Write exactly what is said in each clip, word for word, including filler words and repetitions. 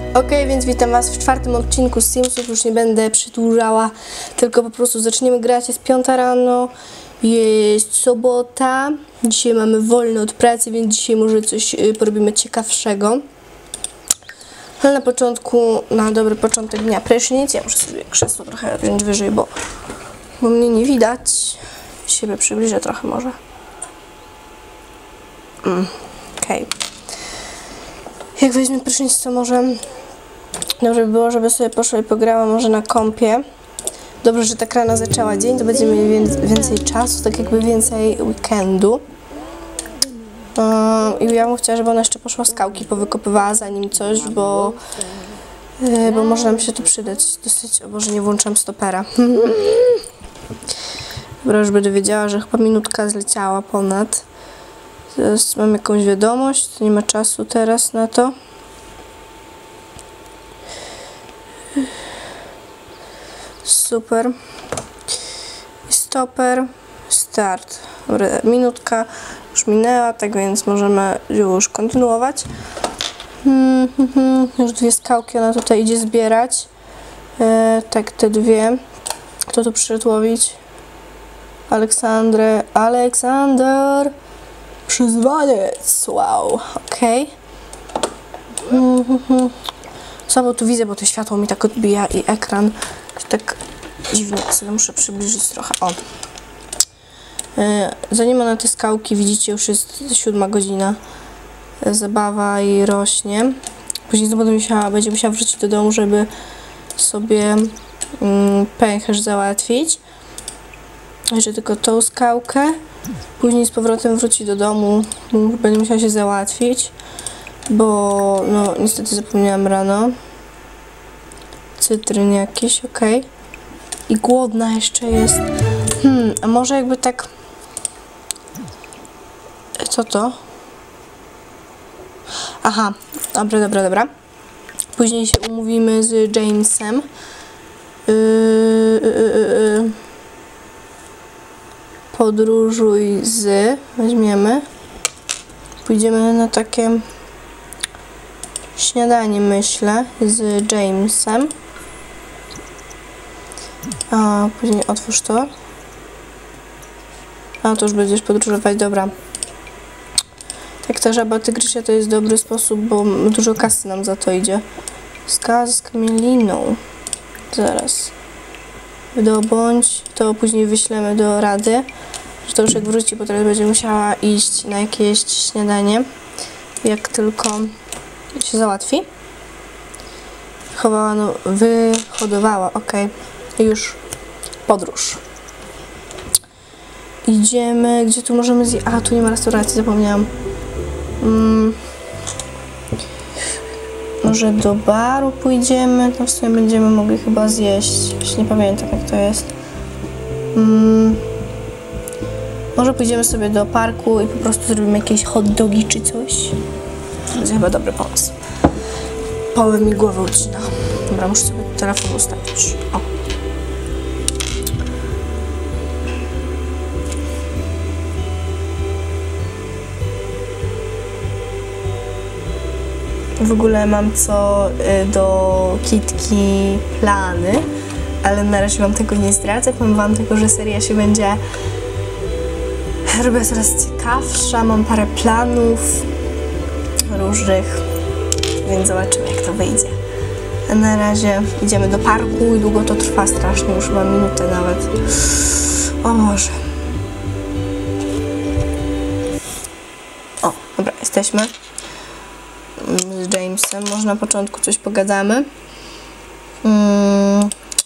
Ok, więc witam Was w czwartym odcinku z Simsów. Już nie będę przedłużała, tylko po prostu zaczniemy grać. Jest piąta rano, jest sobota. Dzisiaj mamy wolne od pracy, więc dzisiaj może coś y, porobimy ciekawszego. Ale na początku, na dobry początek dnia prysznic. Ja muszę sobie krzesło trochę wziąć wyżej, bo, bo mnie nie widać. Siebie przybliżę trochę może. Mm, Okej. Okay. Jak weźmie prysznic, to może dobrze by było, żeby sobie poszła i pograła może na kompie. Dobrze, że tak rano zaczęła dzień, to będziemy mieli więcej czasu, tak jakby więcej weekendu. Um, I ja bym chciała, żeby ona jeszcze poszła skałki, powykopywała zanim coś, bo, yy, bo może nam się to przydać dosyć. O Boże, nie włączam stopera. Dobra, już będę wiedziała, że chyba minutka zleciała ponad. Teraz mam jakąś wiadomość, nie ma czasu teraz na to. Super. Stoper. Start. Dobra, minutka już minęła, tak więc możemy już kontynuować. Hmm, hmm, hmm. Już dwie skałki ona tutaj idzie zbierać. E, tak, te dwie. Kto tu przyszedł łowić? Aleksandrę. Aleksander! Przyzwaniec! Wow, okej. Okay. Mm -hmm. Słabo tu widzę, bo to światło mi tak odbija i ekran tak dziwnie sobie muszę przybliżyć trochę. O. Zanim ona te skałki, widzicie, już jest siódma godzina. Zabawa i rośnie. Później znowu będę musiała, będzie musiała wrócić do domu, żeby sobie mm, pęcherz załatwić. Jeszcze tylko tą skałkę. Później z powrotem wróci do domu. Będę musiała się załatwić, bo no niestety zapomniałam rano. Cytryn jakiś, ok. I głodna jeszcze jest. Hmm, a może jakby tak... Co to? Aha, dobra, dobra, dobra. Później się umówimy z Jamesem. Yy, yy, yy. Podróżuj z... Weźmiemy. Pójdziemy na takie śniadanie, myślę, z Jamesem. A później otwórz to. A to już będziesz podróżować, dobra. Tak, ta żaba tygrysia to jest dobry sposób, bo dużo kasy nam za to idzie. Skała z kamieliną. Zaraz. Dobądź. To później wyślemy do Rady. Że to już jak wróci, bo teraz będzie musiała iść na jakieś śniadanie. Jak tylko się załatwi. Wychowała, no, wyhodowała, ok. I już podróż. Idziemy, gdzie tu możemy zjeść? A, tu nie ma restauracji, zapomniałam. Hmm. Może do baru pójdziemy, tam w sumie będziemy mogli chyba zjeść. Już nie pamiętam, jak to jest. Hmm. Może pójdziemy sobie do parku i po prostu zrobimy jakieś hot dogi czy coś. To jest chyba dobry pomysł. Połowę mi głowę ucina. Dobra, muszę sobie telefon ustawić. O. W ogóle mam co do Kitki plany, ale na razie wam tego nie zdradzę. Powiem wam tylko, że seria się będzie robiła coraz ciekawsza. Mam parę planów różnych, więc zobaczymy, jak to wyjdzie. A na razie idziemy do parku i długo to trwa strasznie, już mam minutę nawet. O Boże. O, dobra, jesteśmy z Jamesem. Może na początku coś pogadamy. Hmm.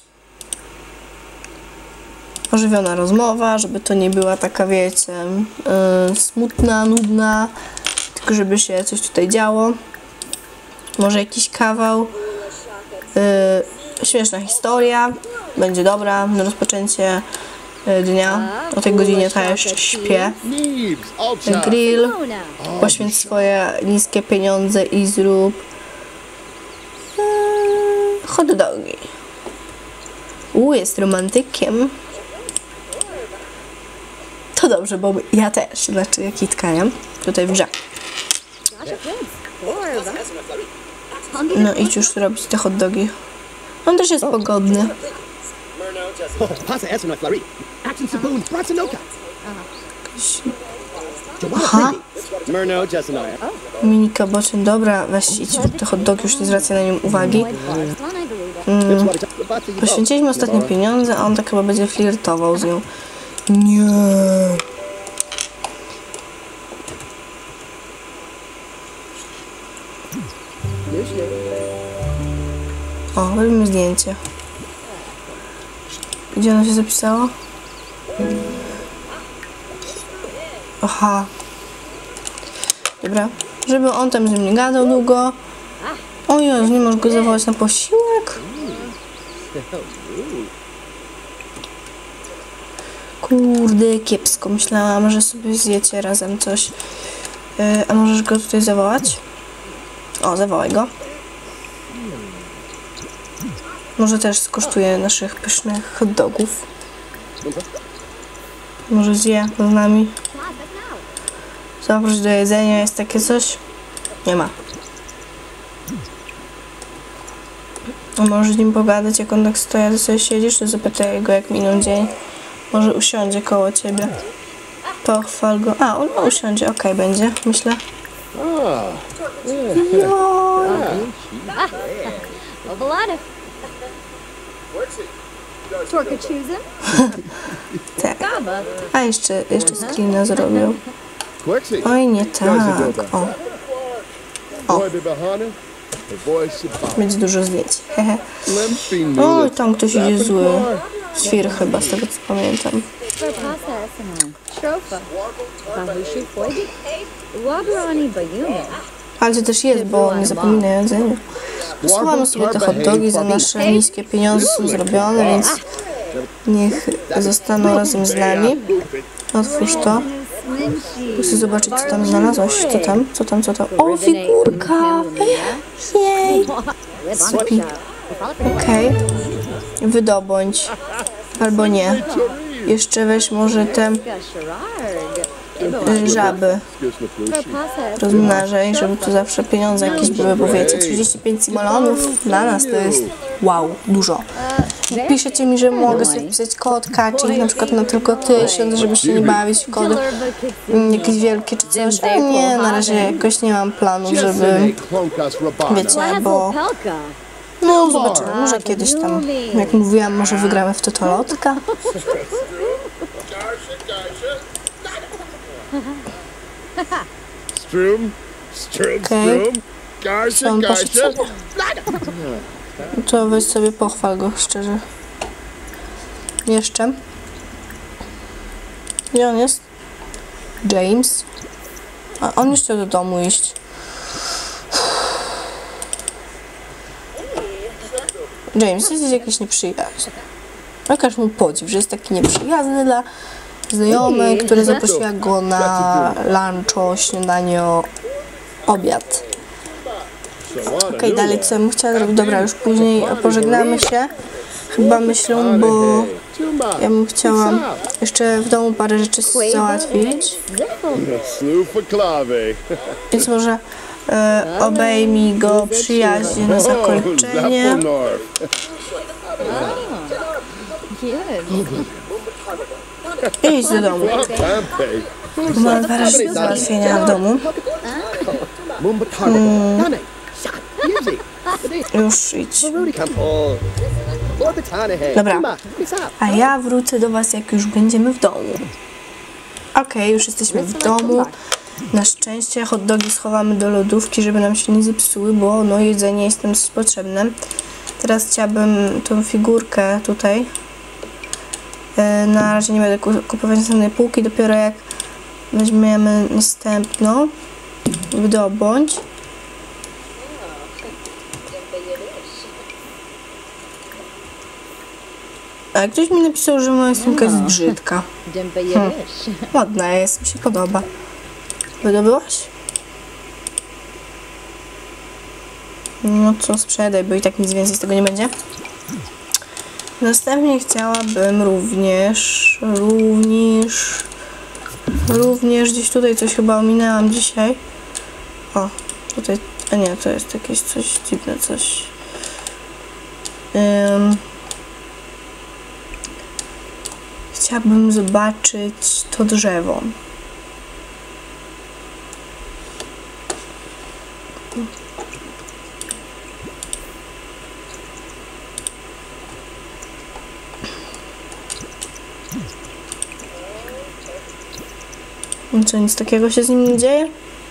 Ożywiona rozmowa, żeby to nie była taka, wiecie, yy, smutna, nudna, tylko żeby się coś tutaj działo. Może jakiś kawał. Yy, śmieszna historia. Będzie dobra na rozpoczęcie yy, dnia. O tej godzinie to ja jeszcze śpię. Grill. Poświęć swoje niskie pieniądze i zrób yy, hot dogi. U, jest romantykiem. To dobrze, bo ja też. Znaczy, Kitka, nie? Tutaj w grze. No idź już robić te hot dogi. On też jest pogodny. Aha. Minika Boczyn, dobra, weź idź rób te hot dogi, już nie zwracaj na nią uwagi. Mm. Poświęciliśmy ostatnie pieniądze, a on tak chyba będzie flirtował z nią. Nie. O, robimy zdjęcie. Gdzie ono się zapisało? Aha. Dobra. Żeby on tam z nim nie gadał długo. O Jezu, nie możesz go zawołać na posiłek? Kurde, kiepsko. Myślałam, że sobie zjecie razem coś. Yy, a możesz go tutaj zawołać? O, zawołaj go. Może też skosztuje naszych pysznych hot dogów. Może zje z nami. Zaproś do jedzenia, jest takie coś? Nie ma. A może z nim pogadać, jak on tak stoi, ty sobie siedzisz, to zapytaj go, jak minął dzień. Może usiądzie koło ciebie. Pochwal go. A, on usiądzie, okej, okay, będzie, myślę. No. Tak. A jeszcze, jeszcze screena zrobił. Oj, nie tak. O. O. Będzie dużo zdjęć. Hehe. Oj, tam ktoś idzie zły. Świr chyba, z tego co pamiętam. Ale to też jest, bo nie zapominaj o jedzeniu. Słuchamy sobie te hot dogi, za nasze niskie pieniądze są zrobione, więc niech zostaną razem z nami. Otwórz to. Chcę zobaczyć, co tam znalazłaś. Co tam? Co tam? Co tam? O, figurka! Jej! Supi. Okej. Okay. Wydobądź. Albo nie. Jeszcze weź może te żaby. Rozmnażaj, żeby tu zawsze pieniądze jakieś były, bo wiecie, trzydzieści pięć simoleonów dla nas to jest wow, dużo. Piszecie mi, że mogę sobie wpisać kod kaci, na przykład na tylko tysiąc, żeby się nie bawić w kody jakieś wielkie czy coś. Nie, na razie jakoś nie mam planu, żeby, wiecie, bo no zobaczymy, może kiedyś tam, jak mówiłam, może wygramy w totolotka. Okej, co on poszedł sobie? To weź sobie, pochwal go, szczerze. Jeszcze. Gdzie on jest? James. A on już chciał do domu iść. James, jesteś jakiś nieprzyjazny. Okaż mu podziw, że jest taki nieprzyjazny dla znajomej, która zaprosiła go na luncho, śniadanie, obiad. Okej, okay, dalej co bym chciała zrobić? Dobra, już później pożegnamy się. Chyba myślę, bo ja bym chciała jeszcze w domu parę rzeczy załatwić. Więc może e, obejmij go przyjaźnie na zakończenie. Idź do domu. Mam parę rzeczy do załatwienia w domu. Hmm. Już idź. Dobra. A ja wrócę do was, jak już będziemy w domu. Okej, okay, już jesteśmy w domu. Na szczęście hot dogi schowamy do lodówki, żeby nam się nie zepsuły, bo no jedzenie jest nam potrzebne. Teraz chciałabym tą figurkę tutaj. Na razie nie będę kupować następnej półki, dopiero jak weźmiemy następną. Wydobądź. A ktoś mi napisał, że moja sumka jest brzydka. Hmm. Ładna jest, mi się podoba. Wydobyłaś? No co, sprzedaj, bo i tak nic więcej z tego nie będzie. Następnie chciałabym również, również, również, gdzieś tutaj coś chyba ominęłam dzisiaj. O, tutaj, A nie, to jest jakieś coś dziwne, coś. Um, chciałabym zobaczyć to drzewo. Co, nic takiego się z nim nie dzieje?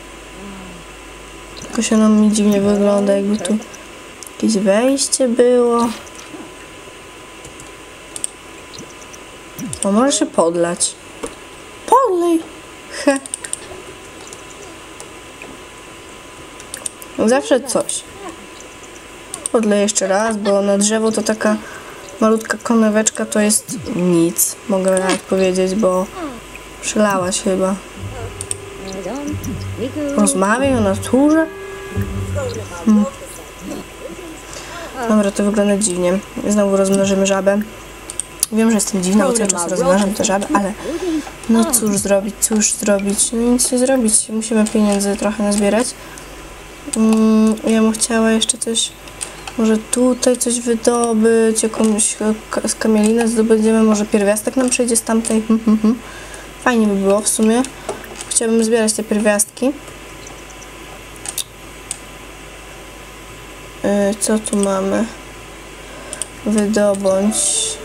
Jakoś ono mi dziwnie wygląda, jakby tu jakieś wejście było. O, może się podlać. Podlej! He. Zawsze coś. Podlej jeszcze raz, bo na drzewo to taka malutka koneweczka to jest nic. Mogę nawet powiedzieć, bo przelałaś chyba. Rozmawiaj o naturze? Hmm. Dobra, to wygląda dziwnie. Znowu rozmnożymy żabę. Wiem, że jestem dziwna, bo cały czas rozmnażam te żaby, ale no cóż zrobić, cóż zrobić? No nic nie zrobić. Musimy pieniędzy trochę nazbierać. Mm, ja bym chciała jeszcze coś, może tutaj coś wydobyć, jakąś skamielinę zdobędziemy, może pierwiastek nam przyjdzie z tamtej. Hmm, hmm, hmm. Fajnie by było w sumie. Chciałabym zbierać te pierwiastki. Yy, co tu mamy? Wydobądź.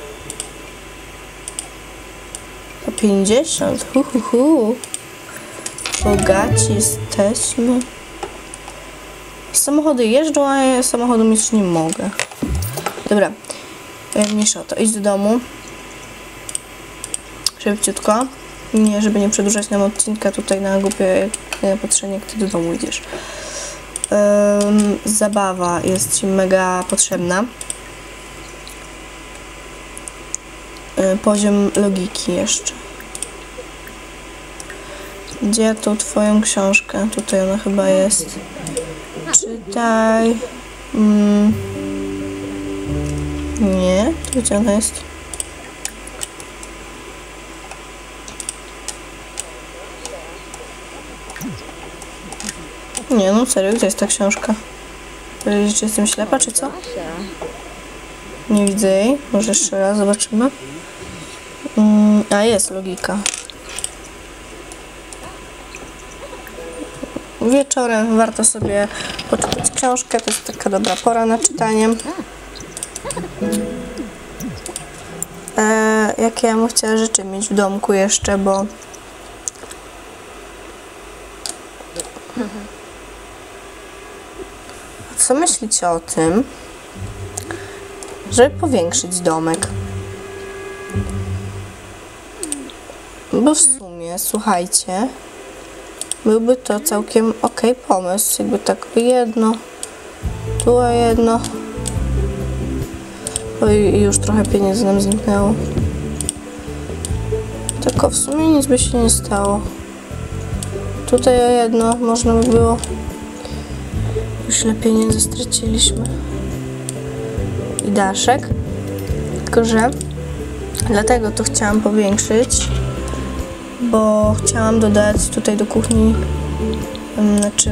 Po pięćdziesiąt. Hu, hu, hu. Bogaci jesteśmy. Samochody jeżdżą, a ja samochodem już nie mogę. Dobra. Mniejsza o to. Idź do domu. Szybciutko. Nie, żeby nie przedłużać nam odcinka tutaj na głupie patrzenie, jak ty do domu idziesz. Um, zabawa jest ci mega potrzebna. Um, poziom logiki jeszcze. Gdzie tą twoją książkę? Tutaj ona chyba jest. Czytaj. Um, nie, tu gdzie ona jest? Nie, no serio, gdzie jest ta książka? Powiedzieć, że jestem ślepa, czy co? Nie widzę jej. Może jeszcze raz zobaczymy. Mm, a, jest logika. Wieczorem warto sobie poczytać książkę. To jest taka dobra pora na czytanie. E, jakie ja bym chciała rzeczy mieć w domku jeszcze, bo... Co myślicie o tym, żeby powiększyć domek? Bo w sumie, słuchajcie, byłby to całkiem ok pomysł. Jakby tak jedno, tu jedno. Oj, już trochę pieniędzy nam zniknęło. Tylko w sumie nic by się nie stało. Tutaj o jedno można by było. Już ile pieniędzy straciliśmy. I daszek. Tylko że dlatego to chciałam powiększyć, bo chciałam dodać tutaj do kuchni, um, znaczy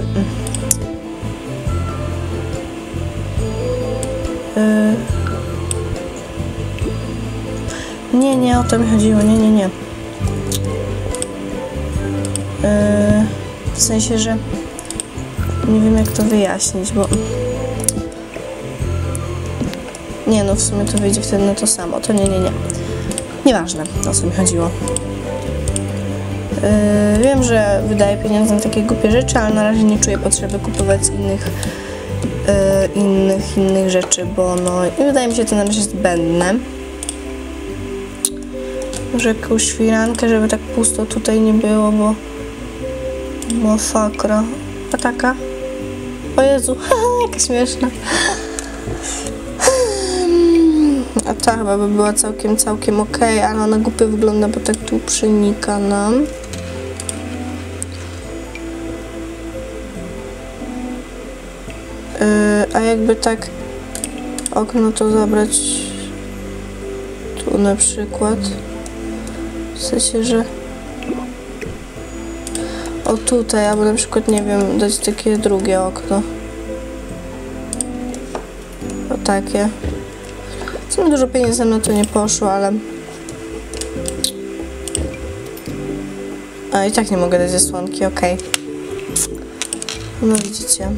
um, yy, nie, nie o to mi chodziło, nie, nie, nie. Yy, w sensie, że nie wiem, jak to wyjaśnić, bo nie, no w sumie to wyjdzie wtedy na to samo. To nie, nie, nie. Nieważne, o co mi chodziło. Yy, wiem, że wydaję pieniądze na takie głupie rzeczy, ale na razie nie czuję potrzeby kupować innych yy, innych, innych rzeczy, bo no i wydaje mi się to na razie zbędne. Może jakąś firankę, żeby tak pusto tutaj nie było, bo masakra. A taka? O Jezu, jaka śmieszna. A ta chyba by była całkiem, całkiem ok, ale ona głupio wygląda, bo tak tu przenika nam. Yy, a jakby tak okno to zabrać tu na przykład. W sensie, że o tutaj, albo na przykład, nie wiem, dać takie drugie okno. O takie. Co mi dużo pieniędzy na to nie poszło, ale... A i tak nie mogę dać zasłonki, okej. Okay. No widzicie.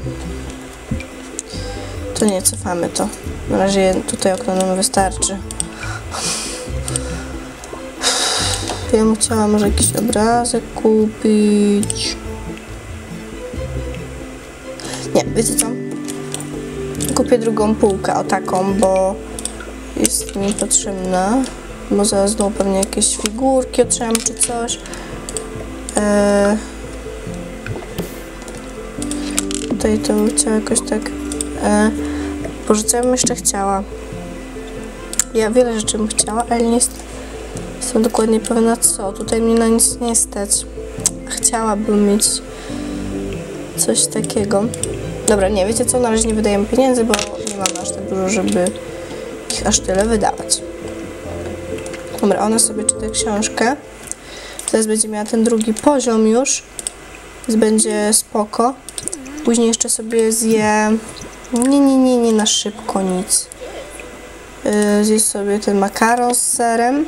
To nie, cofamy to. Na razie tutaj okno nam wystarczy. Ja bym chciała może jakiś obrazek kupić. Nie, wiecie co? Kupię drugą półkę, o taką, bo jest mi potrzebna. Bo zaraz znowu pewnie jakieś figurki otrzymam czy coś. Eee... Tutaj to bym chciała jakoś tak... Eee... Boże, co ja bym jeszcze chciała? Ja wiele rzeczy bym chciała, ale nie jest... jestem dokładnie pewna co. Tutaj mnie na nic nie stać. Chciałabym mieć coś takiego. Dobra, nie, wiecie co? Na razie nie wydajemy pieniędzy, bo nie mamy aż tak dużo, żeby ich aż tyle wydawać. Dobra, ona sobie czyta książkę. Teraz będzie miała ten drugi poziom już. Więc będzie spoko. Później jeszcze sobie zje... Nie, nie, nie, nie na szybko nic. Yy, zje sobie ten makaron z serem.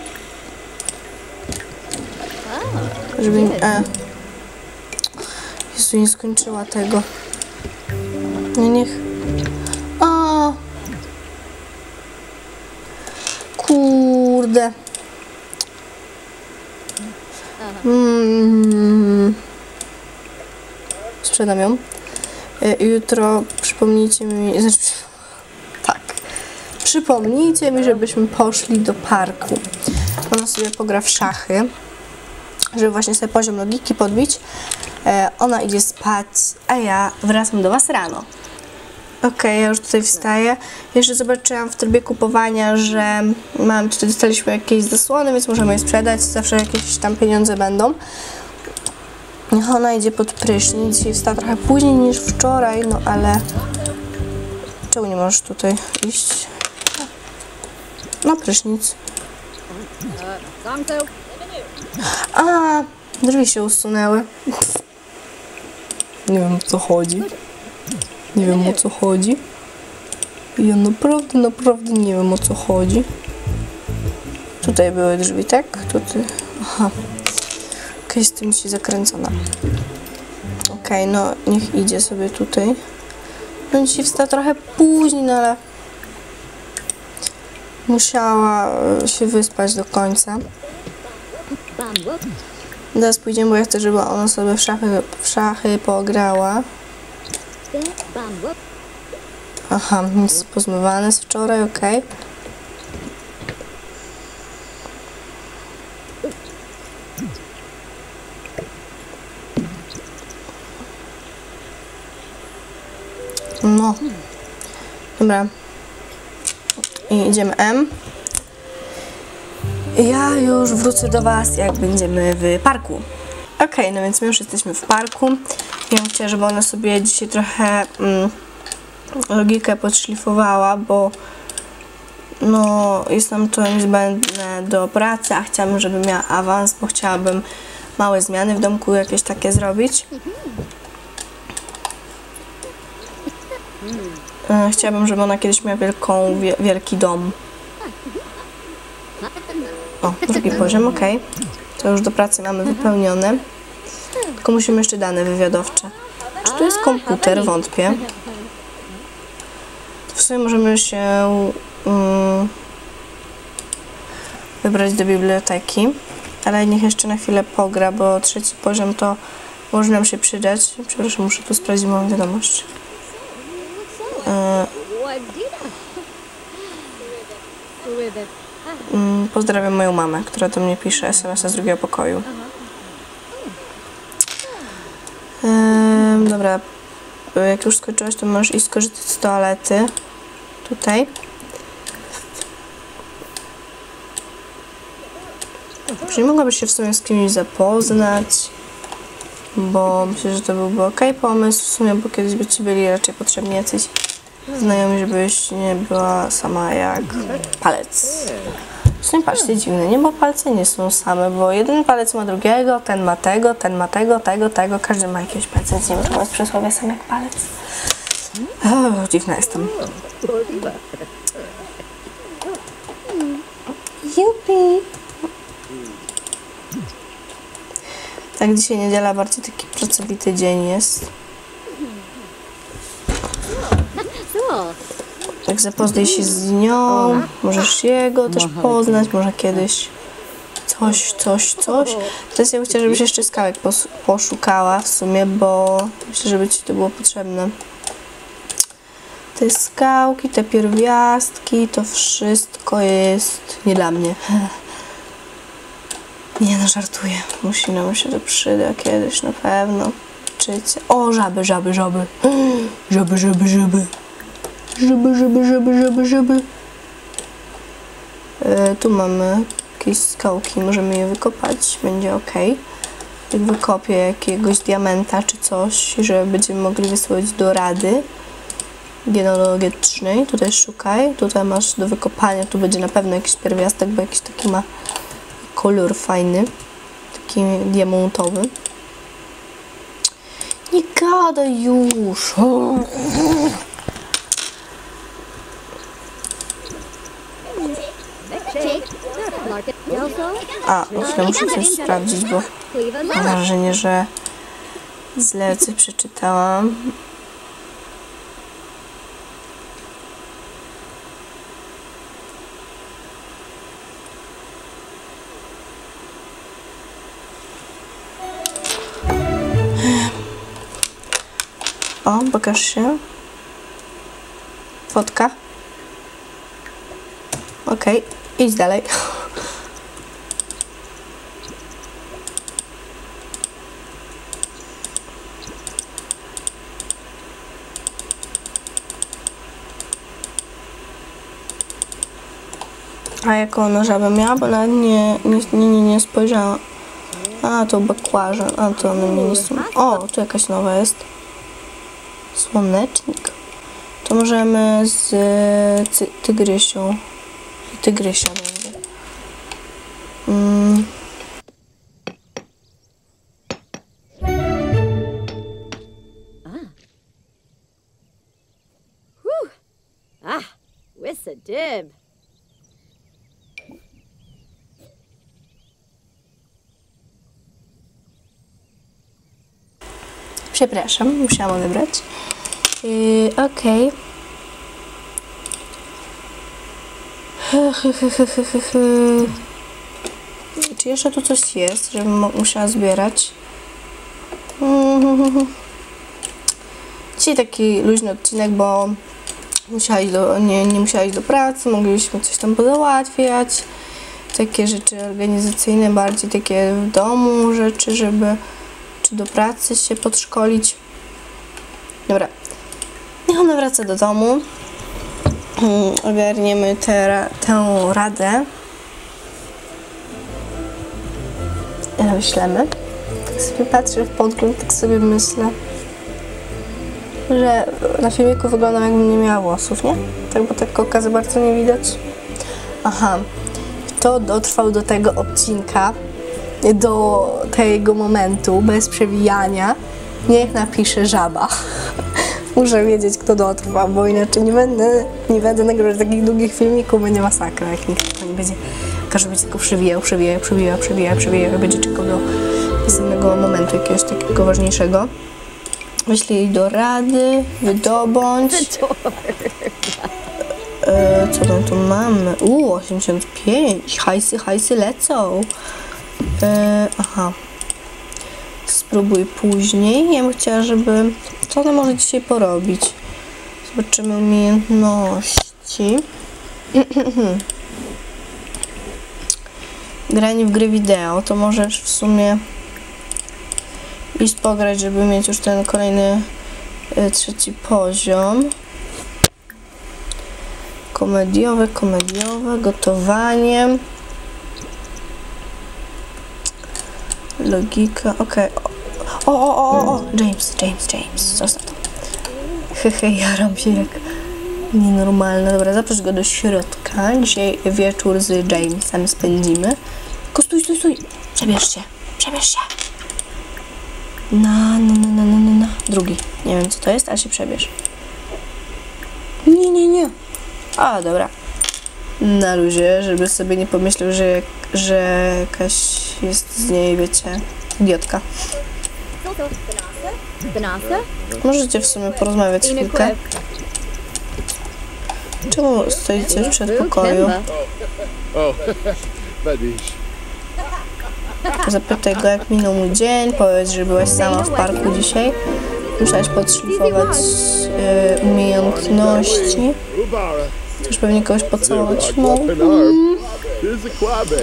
Żeby... E. Jezu, nie skończyła tego. No niech... A. Kurde. Mm. Sprzedam ją. Jutro przypomnijcie mi... Znaczy, tak. Przypomnijcie mi, żebyśmy poszli do parku. Ona sobie pogra w szachy, żeby właśnie sobie poziom logiki podbić. E, ona idzie spać, a ja wracam do was rano. Okej, okay, ja już tutaj wstaję. Jeszcze zobaczyłam w trybie kupowania, że mam, tutaj dostaliśmy jakieś zasłony, więc możemy je sprzedać. Zawsze jakieś tam pieniądze będą. Niech ona idzie pod prysznic. Dzisiaj wstała trochę później niż wczoraj, no ale... Czemu nie możesz tutaj iść? No, prysznic. A, drzwi się usunęły. Nie wiem, o co chodzi. Nie wiem, o co chodzi. Ja naprawdę, naprawdę nie wiem, o co chodzi. Tutaj były drzwi, tak? Tutaj. Aha. Okej, z tym dzisiaj zakręcona. Okej, no niech idzie sobie tutaj. No dzisiaj wstała trochę później, no ale musiała się wyspać do końca. Teraz pójdziemy, bo ja chcę, żeby ona sobie w szachy, w szachy pograła. Aha, nic pozmywane z wczoraj, okej. Okay. No. Dobra. I idziemy M. Ja już wrócę do was, jak będziemy w parku. Okej, okay, no więc my już jesteśmy w parku. Ja bym chciała, żeby ona sobie dzisiaj trochę mm, logikę podszlifowała, bo no jest nam to niezbędne do pracy, a chciałabym, żeby miała awans, bo chciałabym małe zmiany w domku jakieś takie zrobić. Chciałabym, żeby ona kiedyś miała wielką, wielki dom. O, drugi poziom, ok. To już do pracy mamy wypełnione. Tylko musimy jeszcze dane wywiadowcze. Czy tu jest komputer? Wątpię. W sumie możemy się um, wybrać do biblioteki. Ale niech jeszcze na chwilę pogra, bo trzeci poziom to może nam się przydać. Przepraszam, muszę tu sprawdzić moją wiadomość. Pozdrawiam moją mamę, która do mnie pisze es em es a z drugiego pokoju. Ehm, dobra, jak już skończyłaś, to możesz iść skorzystać z toalety. Tutaj. Czyli mogłabyś się w sumie z kimś zapoznać, bo myślę, że to byłby ok pomysł w sumie, bo kiedyś by ci byli raczej potrzebni jacyś znajomi, żebyś nie była sama jak palec. W sumie patrzcie, dziwne, nie? Bo palce nie są same, bo jeden palec ma drugiego, ten ma tego, ten ma tego, tego, tego, każdy ma jakieś palce, więc nie wiem, czemu jest przysłowie sam jak palec. O, dziwna jestem. Jupi! Tak, dzisiaj niedziela, bardziej taki pracowity dzień jest. Tak, zapoznaj się z nią, możesz jego też poznać, może kiedyś coś, coś, coś. Teraz ja bym chciała, żebyś jeszcze skałek poszukała w sumie, bo myślę, żeby ci to było potrzebne. Te skałki, te pierwiastki, to wszystko jest nie dla mnie. Nie no, żartuję. Musi nam się to przyda kiedyś na pewno. Czycie. O, żaby, żaby, żaby. Żaby, żaby, żaby. Żaby, żaby, żaby, żaby, żaby. E, tu mamy jakieś skałki, możemy je wykopać, będzie ok. Jak wykopię jakiegoś diamenta czy coś, że będziemy mogli wysłać do rady genealogicznej. Tutaj szukaj, tutaj masz do wykopania, tu będzie na pewno jakiś pierwiastek, bo jakiś taki ma kolor fajny, taki diamentowy. Nie gadaj już! A, chwilę muszę coś sprawdzić, bo mam wrażenie, że źle coś przeczytałam. O, pokaż się. Fotka. Okej, okay, idź dalej. A jaką ona żabę miała? Bo nawet nie, nie, nie, nie spojrzałam. A, to bakłażan. A, to one mnie nie są. O, tu jakaś nowa jest. Słonecznik. To możemy z ty tygrysią. Tygrysia będzie. Mm. Ah, with a dib. Przepraszam, musiałam odebrać. Yy, Okej. Okay. Czy jeszcze tu coś jest, żebym musiała zbierać? Dzisiaj taki luźny odcinek, bo musiała iść do, nie, nie musiała iść do pracy, mogliśmy coś tam pozałatwiać. Takie rzeczy organizacyjne, bardziej takie w domu rzeczy, żeby czy do pracy się podszkolić. Dobra, niech ona wraca do domu. Hmm, ogarniemy tę, tę radę. Wyślemy. Tak sobie patrzę w podgląd, tak sobie myślę, że na filmiku wyglądam, jakbym nie miała włosów, nie? Tak, bo tak oka za bardzo nie widać. Aha, kto dotrwał do tego odcinka, do tego momentu, bez przewijania, niech napisze żaba. Muszę wiedzieć, kto dotrwa, bo inaczej nie będę, nie będę nagrywać takich długich filmików, będzie masakra, jak nikt tylko nie będzie, każdy będzie tylko przewijał, przewijał, przewijał, przewijał, przewijał, będzie czekał do innego momentu, jakiegoś takiego ważniejszego. Wyślij jej do rady, wydobądź. E, co tam tu mamy? Uuu, osiemdziesiąt pięć, hajsy, hajsy lecą. E, aha. Spróbuj później. Ja bym chciała, żeby... Co ona może dzisiaj porobić? Zobaczymy umiejętności. Granie w gry wideo. To możesz w sumie iść pograć, żeby mieć już ten kolejny y, trzeci poziom. Komediowe, komediowe, gotowanie. Logika, okej. Okay. O, o, o, o, o, James, James, James, zostaw to. Hehe, ja robię jak nienormalne. Dobra, zaproś go do środka. Dzisiaj wieczór z Jamesem spędzimy. Tylko stój, stój, stój. Przebierz się, przebierz się. Na, na, na, na, na, na. Drugi. Nie wiem, co to jest, ale się przebierz. Nie, nie, nie. A, dobra. Na luzie, żeby sobie nie pomyślał, że, jak, że jakaś jest z niej, wiecie, idiotka. Banasa? Możecie w sumie porozmawiać chwilkę. Czemu stoicie przed pokoju? Oh, Badish. Zapytaj go, jak minął mój dzień. Powiedz, że byłaś sama w parku dzisiaj. Musiałaś podszlifować e, umiejętności. Ubara. Też pewnie kogoś pocałować. No. Here's a quabe.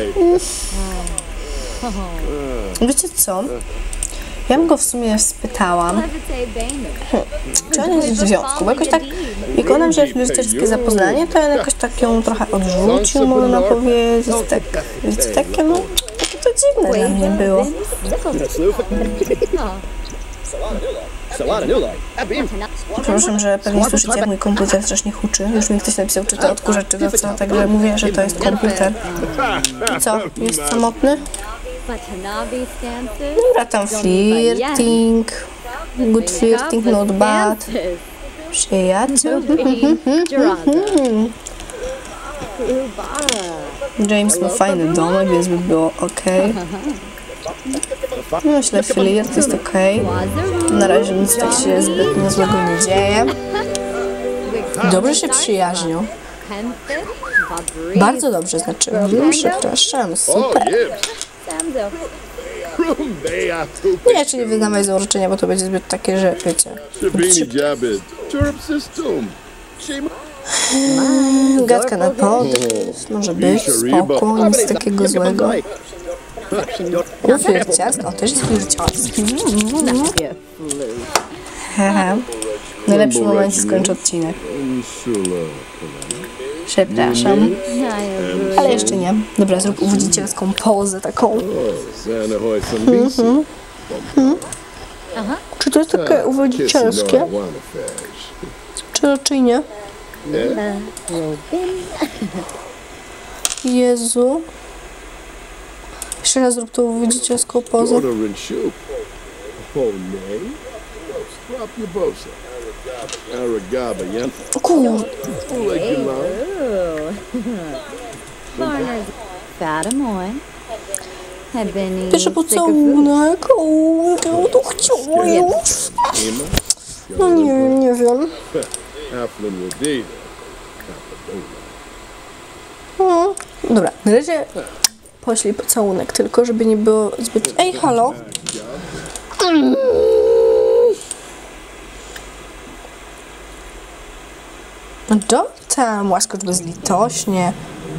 Wiecie co? Ja bym go w sumie spytałam, czy on jest w związku, bo jakoś tak, jak ona wzięła flirterskie zapoznanie, to on jakoś tak ją trochę odrzucił, można powiedzieć, tak, wiecie, takie no, takie to dziwne dla mnie było. Przepraszam, że pewnie słyszycie, jak mój komputer strasznie huczy. Już mi ktoś napisał, czy to odkurzacz, czy to co, także mówię, że to jest komputer. I co, jest samotny? Dobra, tam flirting, good flirting, not bad. Przyjaciel. James ma fajny domek, więc by było ok. Myślę, flirt jest ok. Na razie nic tak się zbytnio złego nie dzieje. Dobrze się przyjaźnią. Bardzo dobrze, znaczy. Przepraszam, super. Nie, czyli wyznawaj zaurczenia, bo to będzie zbyt takie, że wiecie. Gadka na podryw, może być, spoko, nic takiego złego. U, flirciarska, on też jest flirciarski. Hehe. W najlepszym momencie skończę odcinek. Przepraszam. Ale jeszcze nie. Dobra, zrób uwodzicielską pozę taką. Mhm. Czy to jest takie uwodzicielskie? Czy raczej nie? Jezu. Jeszcze raz zrób tą uwodzicielską pozę. Kur... Pierwszy pocałunek, o, jak ja to chciała już. No nie wiem, nie wiem. No, dobra, na razie poślij pocałunek, tylko żeby nie było zbyt... Ej, halo? Mm. No do tam, łaskocz bezlitośnie.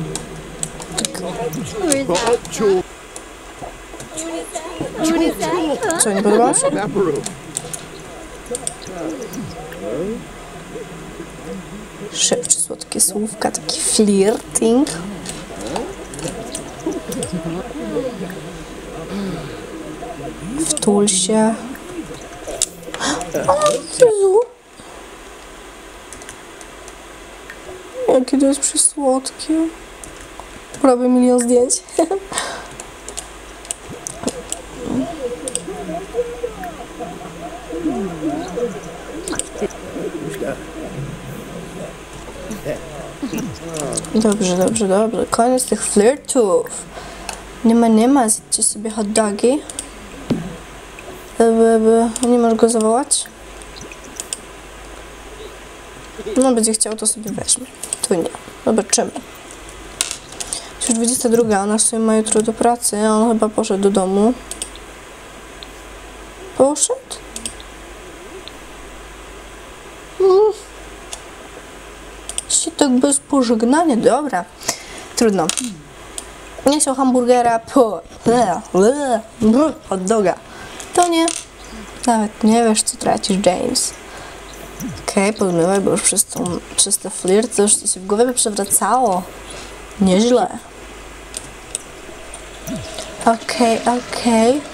Co, nie podobało się? Szepcze słodkie słówka, taki flirting. Wtul się. O Jezu! Jakie to jest przysłodkie. Robię milion zdjęć. Dobrze, dobrze, dobrze. Koniec tych flirtów. Nie ma, nie ma. Zjedźcie sobie hot dogi. Nie możesz go zawołać? No, będzie chciał, to sobie weźmie. Tu nie. Zobaczymy. Już dwudziesta druga, ona w sumie ma jutro do pracy, a on chyba poszedł do domu. Poszedł? Hmm. Się tak bez pożegnania, dobra. Trudno. Nie chciał hamburgera, po. Hot doga. To nie. Nawet nie wiesz, co tracisz, James. Okej, okay, podmywaj, bo już przez, tą, przez te flirt to już się w głowie by przewracało. Nieźle. Okej, okay, okej. Okay.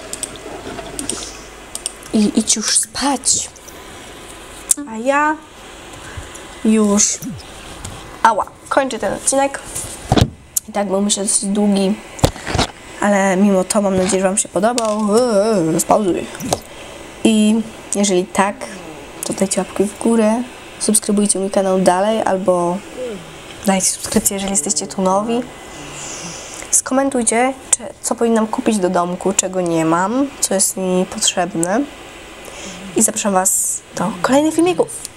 I idź już spać. A ja już... Ała, kończę ten odcinek. I tak był, myślę, dosyć długi. Ale mimo to mam nadzieję, że wam się podobał. Eee, spauzuj. I jeżeli tak, to dajcie łapkę w górę. subskrybujcie mój kanał dalej, albo dajcie subskrypcję, jeżeli jesteście tu nowi. Skomentujcie, czy, co powinnam kupić do domku, czego nie mam, co jest mi potrzebne. I zapraszam Was do kolejnych filmików.